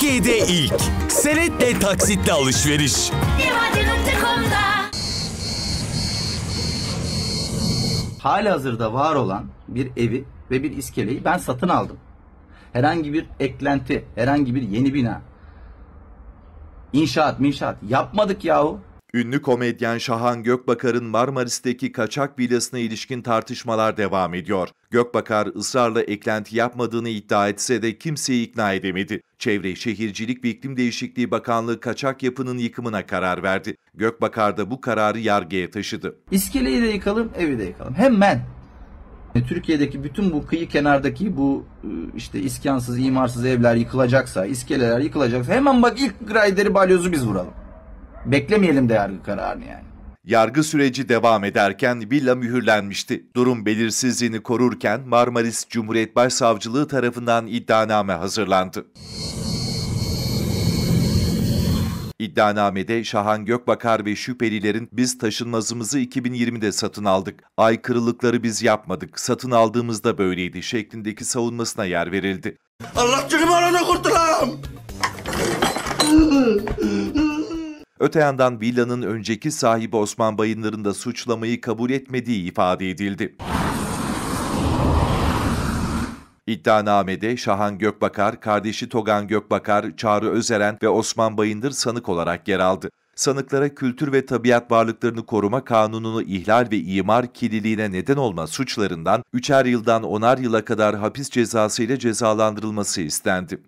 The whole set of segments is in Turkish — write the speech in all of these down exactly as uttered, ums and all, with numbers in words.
Türkiye'de ilk senetle taksitli alışveriş. Halihazırda var olan bir evi ve bir iskeleyi ben satın aldım. Herhangi bir eklenti, herhangi bir yeni bina, inşaat, minşaat yapmadık yahu. Ünlü komedyen Şahan Gökbakar'ın Marmaris'teki kaçak villasına ilişkin tartışmalar devam ediyor. Gökbakar ısrarla eklenti yapmadığını iddia etse de kimseyi ikna edemedi. Çevre, Şehircilik ve İklim Değişikliği Bakanlığı kaçak yapının yıkımına karar verdi. Gökbakar da bu kararı yargıya taşıdı. İskeleyi de yıkalım, evi de yıkalım. Hemen. Türkiye'deki bütün bu kıyı kenardaki bu işte iskansız, imarsız evler yıkılacaksa, iskeleler yıkılacaksa hemen bak ilk grayderi balyozu biz vuralım. Beklemeyelim de yargı kararını yani. Yargı süreci devam ederken villa mühürlenmişti. Durum belirsizliğini korurken Marmaris Cumhuriyet Başsavcılığı tarafından iddianame hazırlandı. İddianamede Şahan Gökbakar ve şüphelilerin biz taşınmazımızı iki bin yirmide satın aldık, aykırılıkları biz yapmadık, satın aldığımızda böyleydi şeklindeki savunmasına yer verildi. Allah canımı arada kurtulam! Öte yandan villanın önceki sahibi Osman Bayındır'ın da suçlamayı kabul etmediği ifade edildi. İddianamede Şahan Gökbakar, kardeşi Togan Gökbakar, Çağrı Özeren ve Osman Bayındır sanık olarak yer aldı. Sanıklara kültür ve tabiat varlıklarını koruma kanununu ihlal ve imar kirliliğine neden olma suçlarından üçer yıldan onar yıla kadar hapis cezası ile cezalandırılması istendi.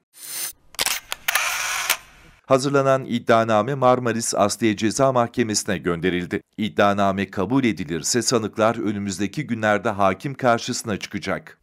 Hazırlanan iddianame Marmaris Asliye Ceza Mahkemesi'ne gönderildi. İddianame kabul edilirse sanıklar önümüzdeki günlerde hakim karşısına çıkacak.